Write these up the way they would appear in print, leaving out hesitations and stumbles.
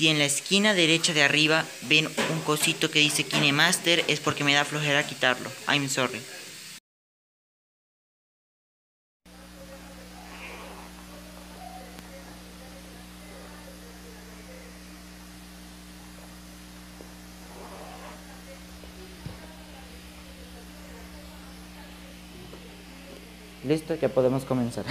Si en la esquina derecha de arriba ven un cosito que dice KineMaster, es porque me da flojera quitarlo. I'm sorry. Listo, ya podemos comenzar.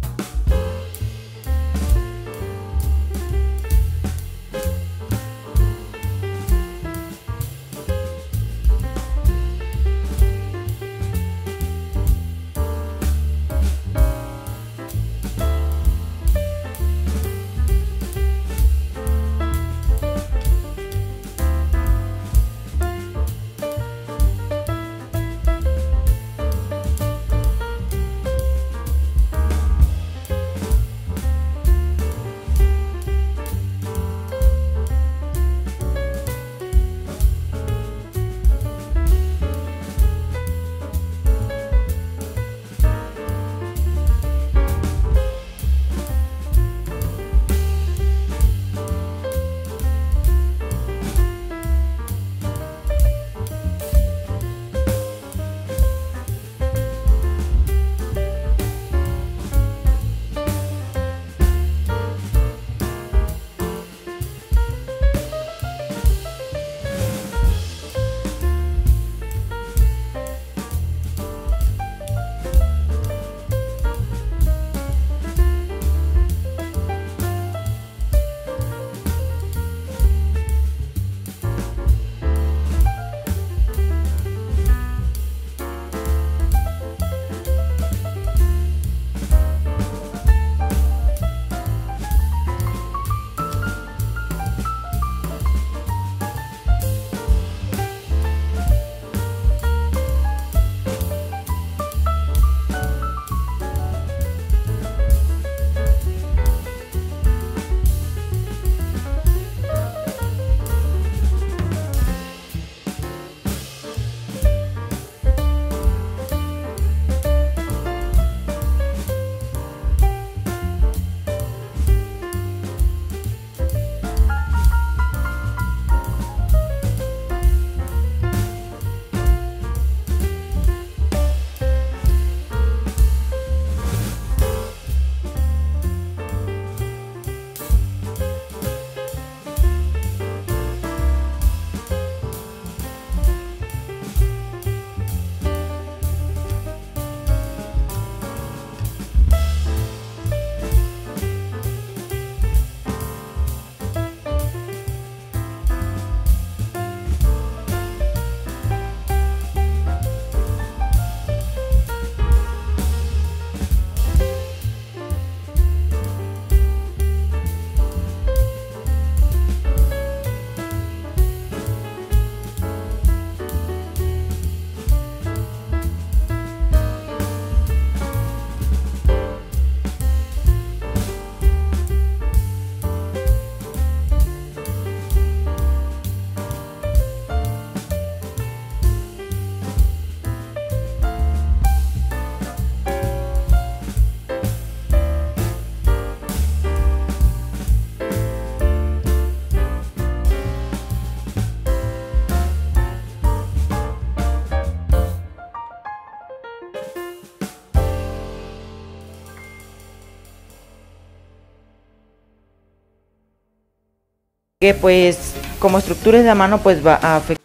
Que pues como estructura de la mano pues va a afectar.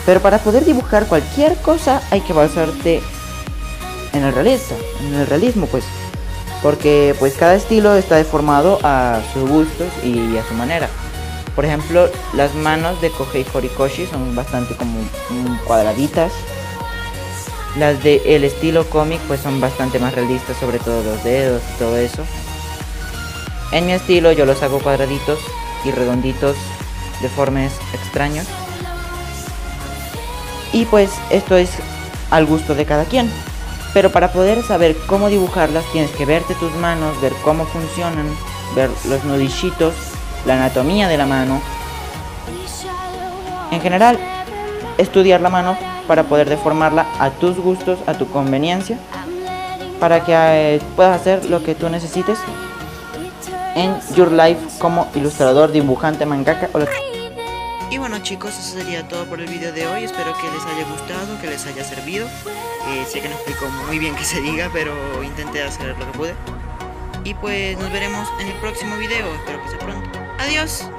Pero para poder dibujar cualquier cosa hay que basarte en el realismo pues. Porque pues cada estilo está deformado a sus gustos y a su manera. Por ejemplo, las manos de Kohei Horikoshi son bastante como cuadraditas. Las del estilo cómic pues son bastante más realistas, sobre todo los dedos y todo eso. En mi estilo yo los hago cuadraditos y redonditos, deformes, extraños. Y pues esto es al gusto de cada quien. Pero para poder saber cómo dibujarlas tienes que verte tus manos, ver cómo funcionan, ver los nudillitos, la anatomía de la mano. En general, estudiar la mano para poder deformarla a tus gustos, a tu conveniencia, para que puedas hacer lo que tú necesites en your life como ilustrador, dibujante, mangaka o lo que... Y bueno chicos, eso sería todo por el video de hoy. Espero que les haya gustado, que les haya servido. Sé que no explico muy bien que se diga, pero intenté hacer lo que pude. Y pues nos veremos en el próximo video. Espero que sea pronto. Adiós.